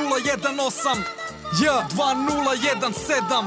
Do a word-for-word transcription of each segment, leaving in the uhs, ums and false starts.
nula jedan osam J dva nula jedan sedam.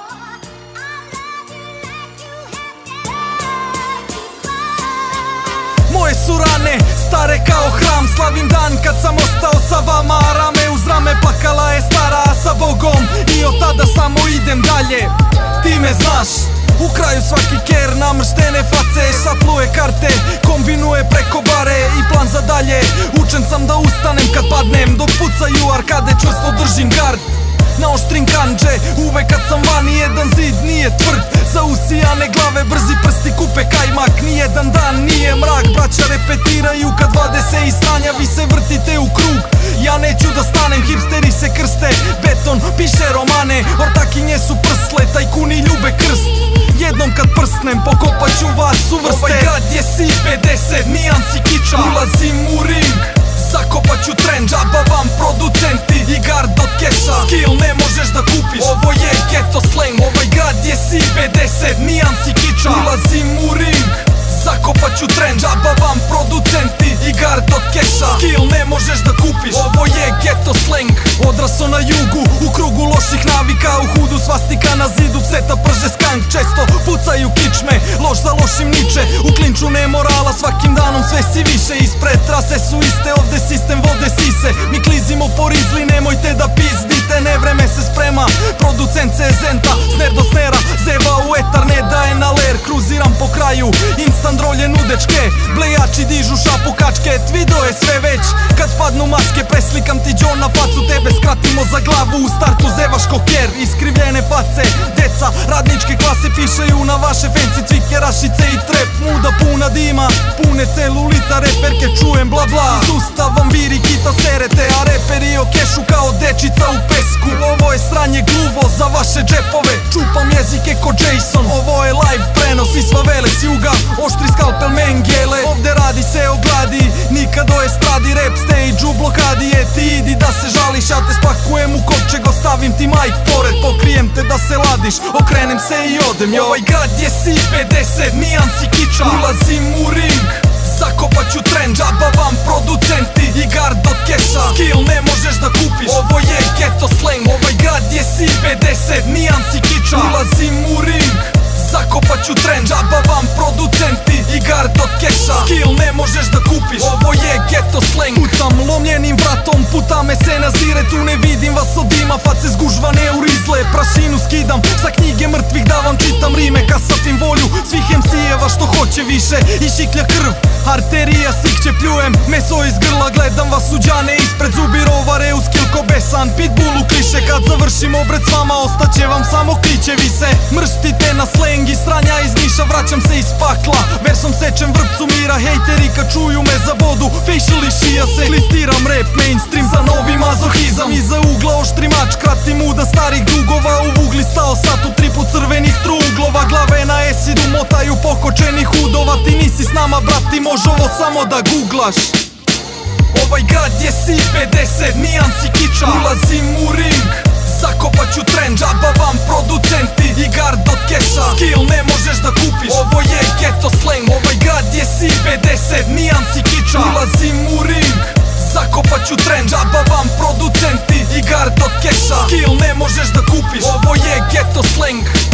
Moje su rane stare kao hram, slavim dan kad sam ostao sa vama. Rame uz rame plakala je stara sa Bogom i od tada samo idem dalje. Ti me znaš, u kraju svaki ker, namrštene face, šafluje karte, kombinuje preko bare i plan za dalje. Učen sam da ustanem kad padnem, dok pucaju arkade čvrsto držim gard. Naoštrim kanđe, uvek kad sam vani, jedan zid nije tvrd. Za usijane glave brzi prsti kupe kajmak, nijedan dan nije mrak. Braća repetiraju kad vade se iz stranja, vi se vrtite u krug. Ja neću da stanem, hipsteri se krste, beton piše romane, ortakinje su prsle, tajkuni ljube krst. Jednom kad prsnem pokopat ću vas u vrste. Ovaj grad je S I pedeset, nijansi kiča, ulazim u ring, zakopat ću trend, džaba vam producenti i gard od keša. Skill ne možeš da kupiš, ovo je ghetto slang. Ovaj grad je S I pedeset, nijansi kiča, ulazim u ring, zakopat ću trend, džaba vam producenti i gard od keša. Skill ne možeš da kupiš, ovo je ghetto slang. Odraso na jugu, u krugu loših navika, u hudu svastika na zidu, pseta prže skank. Često pucaju kičme, loš za lošim niče, u klinču nemorala, svakim danom sve si više. Ispred trase su iste, ovde sistem vode sise. Mi klizimo po rizli, nemojte da pizdite, ne vreme se sprema. Producent se zenta, sner do snera, zeva u etar, ne daje na ler. Kruziram po kraju, instant roljen u dečke, blejači dižu šapu kačket, video je sve već. Kad spadnu maske, preslikam ti džon na facu, tebe skratimo za glavu, u startu zevaš koker. Iskrivljene face, deca radničke klase pišeju na vaše fenci, cvike, rašice i trep. Muda puna dima, pune celulita, reperke čujem bla bla. S ustavom viri kita serete, a reperi o kešu kao dečica u pesku. Ovo je sranje gluvo za vaše džepove, čupam jezike ko Jason. Ovo je live prenos iz favele s juga, oštri skalpel mengele. Ovde radi se o gladi, nikad o estradi, rap stage u blokadi je. Ti idi da se žališ, ja te spakujem u kovčeg, ostavim ti majk pored, pokrijem te da se ladiš, okrenem se i odem. Ovaj grad je S I pedeset, nijansi kiča, ulazim u ring, zakopat ću trend, džaba vam producenti i gard od keša. Skill ne možeš da kupiš, ovo je ghetto slang. Ovaj grad je S I pedeset, nijansi kiča, ulazim u ring, zakopat ću trend, džaba vam producenti i gard od keša. Skill ne možeš da kupiš, ovo je ghetto slang. Pucam lomljenim vratom, puta me se nazire, tu ne vidim vas od dima, face zgužvane u rizle. Prašinu skidam sa knjige mrtvih da vam čitam rime, kasatim volju svih em si-eva što hoće više i šiklja krv, arterija sikće, pljujem meso iz grla, gledam vas uđane ispred zubi rovare uz kilko besan, pitbull u kliše. Kad završim obred s vama, ostaće vam samo kličevi se. Mrštite na slang i sranja iz Niša, vraćam se iz pakla, versom sečem vrpcu mira. Hejteri kad čuju me za bodu, facial i šija se. Klistiram rap mainstream za novi mazohizam, iza ugla oštri mač, kratim muda starih dugova. U vugli stao sat u tripu crvenih truglova, glave na esidu motaju pokočenih udova. Ti nisi s nama brati, može ovo samo da googlaš. Ovaj grad je S I pedeset, nijansi kiča, ulazim u ring, zakopat ću trend, džaba vam producenti i gard od keša. Skill ne možeš da kupiš, ovo je ghetto slang. Ovaj grad je S I pedeset, nijansi kiča, ulazim u ring, zakopat ću trend, džaba vam producenti i gard od keša. Skill ne možeš da kupiš, ovo je ghetto slang.